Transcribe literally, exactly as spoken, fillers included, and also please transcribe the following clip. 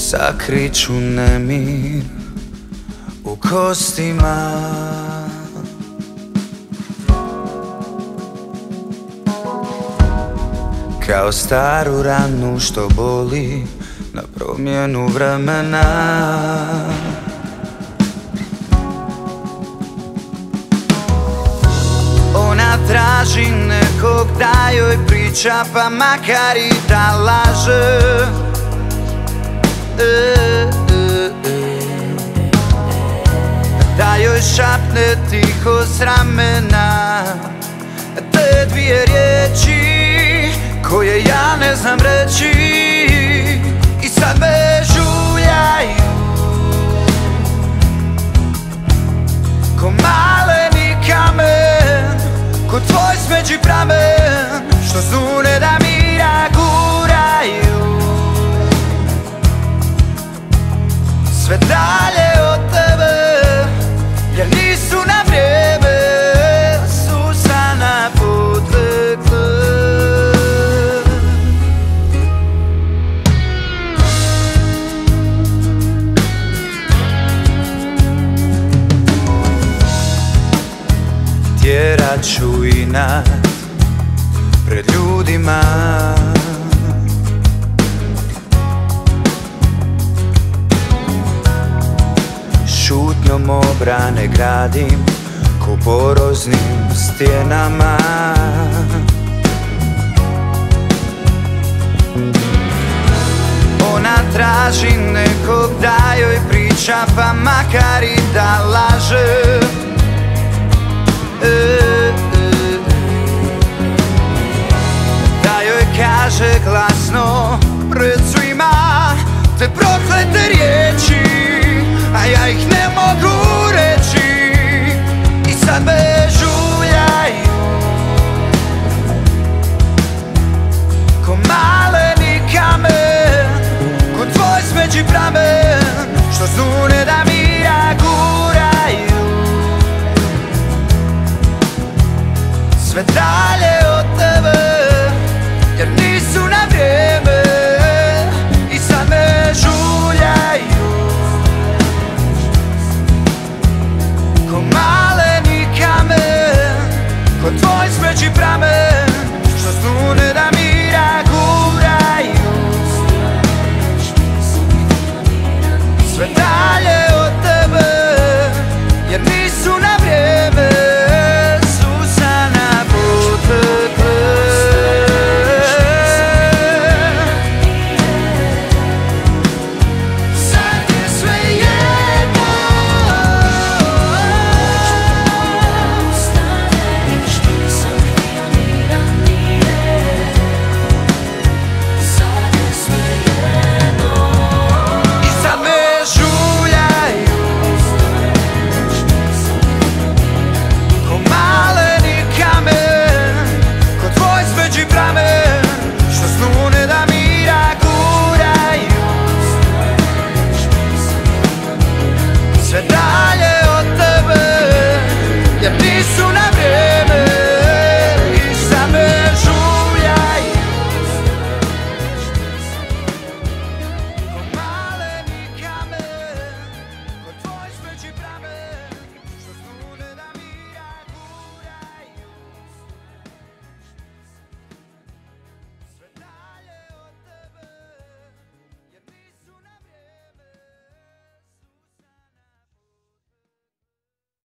sakriću nemir u kostima. Kao staru ranu što boli na promjenu vremena. Ona traži nekog da joj priča, pa makar i da laže. e, e, e. Da joj šapne tiho s ramena te dvije riječi koje ja ne znam reći, i sad me žuljaju ko maleni kamen, ko tvoj smeđi pramen, što zune da mira guraju sve dalje od tebe, jer nisu na vrijeme Susana potekle. Tjerat ću inat pred ljudima, šutnjom obrane gradim ko poroznim stjenama. Ona traži nekog da joj priča, pa makar i da laže. E, e, da joj kaže glasno pred svima te proklete riječi, a ja ih ne mogu reći, i sad me žuljaju ko maleni kamen, ko tvoj smeđi pramen, što zune da mi ja guraju sve dalje od tebe, jer nisu na vrijeme, i sad me žuljaju ko maleni kamen, ko tvoj smeđi pramen, što zune da mi ja guraju sve dalje od tebe, jer nisu na vrijeme Susana potekle. Sad je sve jedno, ostaneš, nisam htio ni ranije. Sad je sve jedno, i sad me žuljaju ko maleni kamen, ko tvoj smeđi pramen,